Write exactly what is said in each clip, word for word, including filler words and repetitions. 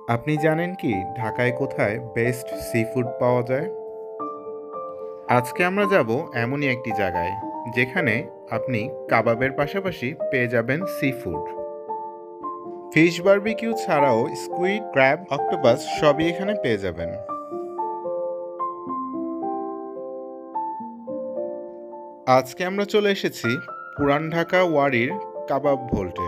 আপনি জানেন কি ঢাকায় কোথায় বেস্ট সি ফুড পাওয়া যায়? আজকে আমরা যাব এমনই একটি জায়গায় যেখানে আপনি কাবাবের পাশাপাশি পেয়ে যাবেন সি ফুড। ফিশ বারবিকিউ ছাড়াও স্কুইড, ক্র্যাব, অক্টোপাস সবই এখানে পেয়ে যাবেন। আজকে আমরা চলে এসেছি পুরান ঢাকা ওয়ারির কাবাব ভোল্টে।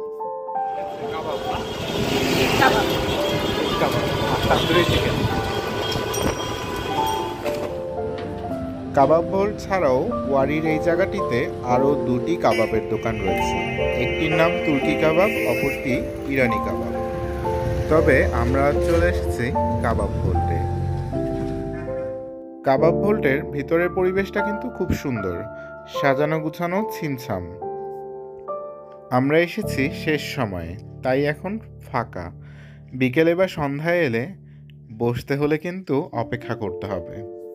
কাবাব ভোল্ট ছাড়াও ওয়ারির এই জায়গাটিতে আরও দুটি কাবাবের দোকান রয়েছে। একটির নাম তুর্কি কাবাব, অপরটি ইরানি কাবাব। তবে আমরা চলে এসেছি কাবাব ভোল্টে। কাবাব ভোল্টের ভিতরের পরিবেশটা কিন্তু খুব সুন্দর, সাজানো গুছানো, ছিমছাম। আমরা এসেছি শেষ সময়ে, তাই এখন ফাঁকা। বিকেলে বা সন্ধ্যায় এলে বসতে হলে কিন্তু অপেক্ষা করতে হবে।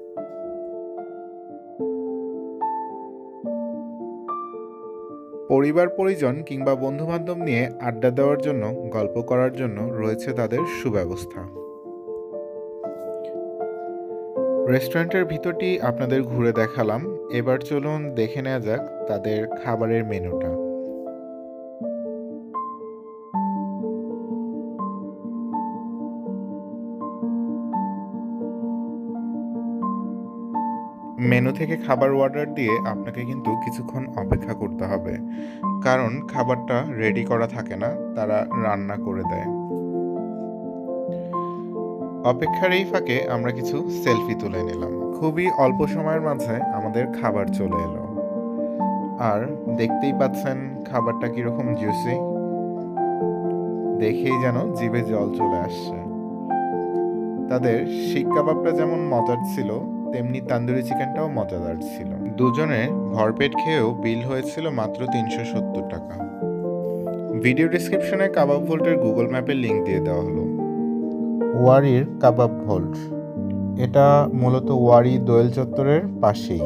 পরিবার পরিজন কিংবা বন্ধুবান্ধব নিয়ে আড্ডা দেওয়ার জন্য, গল্প করার জন্য রয়েছে তাদের সুব্যবস্থা। রেস্টুরেন্টের ভিতরটি আপনাদের ঘুরে দেখালাম। এবার চলুন দেখে নেওয়া যাক তাদের খাবারের মেনুটা। মেনু থেকে খাবার অর্ডার দিয়ে আপনাকে কিন্তু কিছুক্ষণ অপেক্ষা করতে হবে, কারণ খাবারটা রেডি করা থাকে না, তারা রান্না করে দেয়। অপেক্ষার এই ফাঁকে আমরা কিছু সেলফি তুলে নিলাম। খুবই অল্প সময়ের মাঝে আমাদের খাবার চলে এলো, আর দেখতেই পাচ্ছেন খাবারটা কিরকম জুসি, দেখেই যেন জিভে জল চলে আসছে। তাদের শিক কাবাবটা যেমন মজার ছিল, তেমনি তান্দুরি চিকেনটাও মজাদার ছিল। দুজনে ভরপেট খেয়েও বিল হয়েছিল মাত্র তিনশো সত্তর টাকা। ভিডিও ডিসক্রিপশনে কাবাব ভোল্টের গুগল ম্যাপের লিঙ্ক দিয়ে দেওয়া হলো। ওয়ারির কাবাব ভোল্ট, এটা মূলত ওয়ারি দোয়েল চত্বরের পাশেই।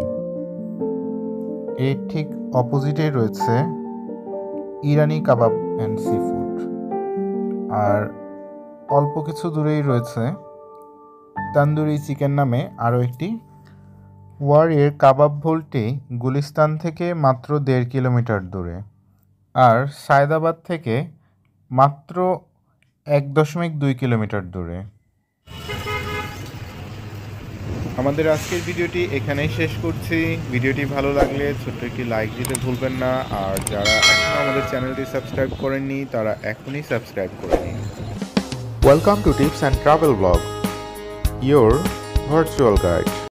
এর ঠিক অপোজিটেই রয়েছে Irani kebab and sea food, আর অল্প কিছু দূরেই রয়েছে তান্দুরি চিকেন নামে আরও একটি। ওয়ারির কাবাব ভোল্টটি গুলিস্তান থেকে মাত্র দেড় কিলোমিটার দূরে, আর সায়দাবাদ থেকে মাত্র এক দশমিক দুই কিলোমিটার দূরে। আমাদের আজকের ভিডিওটি এখানেই শেষ করছি। ভিডিওটি ভালো লাগলে ছোট্ট একটি লাইক দিতে ভুলবেন না, আর যারা এখনও আমাদের চ্যানেলটি সাবস্ক্রাইব করেননি তারা এখনই সাবস্ক্রাইব করে নিন। Welcome to tips and travel blog, your virtual guide.